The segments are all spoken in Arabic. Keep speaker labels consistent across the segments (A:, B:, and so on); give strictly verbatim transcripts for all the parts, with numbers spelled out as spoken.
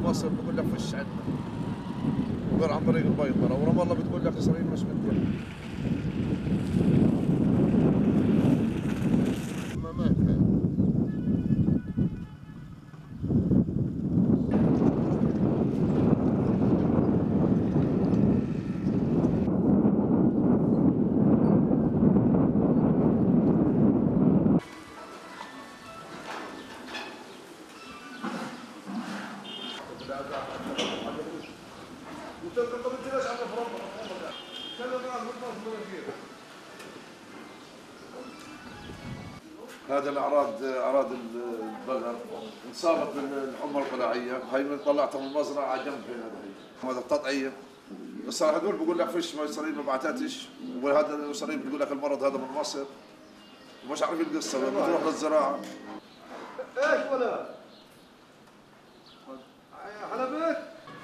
A: مصر بقول لك فيش عندنا غير عن طريق البيطره، ورام الله بتقول لك اسرائيل مش مديها. ما مات هذا الاعراض اعراض البقر انصابت بالحمى القلاعيه، هي طلعتها من المزرعه على جنب هنا. هذا التطعيم الصراحه هذول بقول لك فيش اسرائيل ما بعتتش، وهذا اسرائيل بتقول لك المرض هذا من مصر، ومش عارف القصه بتروح للزراعه.
B: ايش ولا حلبت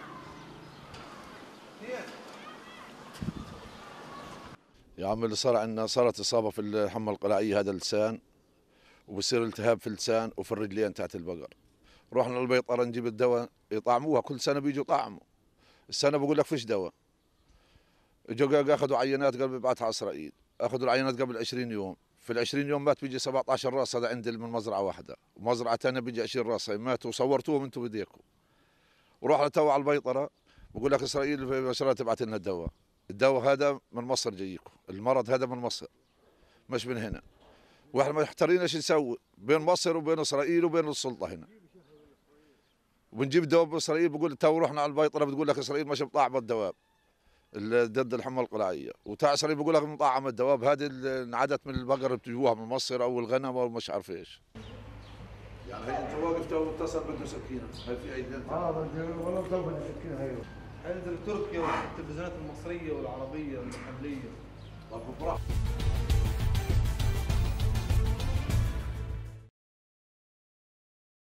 A: يا عم اللي صار عندنا صارت اصابه في الحمى القلاعيه هذا اللسان، وبصير التهاب في اللسان وفي الرجلين تاعت البقر. رحنا للبيطره نجيب الدواء يطعموها، كل سنه بيجوا طعموا. السنه بقول لك فيش دواء. اجوا اخذوا عينات قبل بيبعتها على اسرائيل، اخذوا العينات قبل عشرين يوم، في ال عشرين يوم مات بيجي سبعة عشر راس، هذا عندي من مزرعه واحده، ومزرعه ثانيه بيجي عشرين راس ماتوا وصورتوهم انتم بايديكم. ورحنا تو على البيطره بقول لك اسرائيل مباشره تبعت لنا الدواء، الدواء هذا من مصر جايكم، المرض هذا من مصر مش من هنا. واحنا محتارين ايش نسوي بين مصر وبين اسرائيل وبين السلطه هنا. وبنجيب دواء باسرائيل بقول تو رحنا على البيطره بتقول لك اسرائيل مش مطعمه الدواب ضد الحمى القلاعيه، وتاع اسرائيل بقول لك مطعمه الدواب، هذه انعدت من البقر اللي بتجوها من مصر او الغنم او مش عارف ايش. يعني هي انت واقف تو اتصل بده سكينه، هل في اي دلتا؟
B: اه بدي والله بده سكينه هي. عند تركيا والتلفزيونات المصريه والعربيه والمحليه.
A: طب براحتك.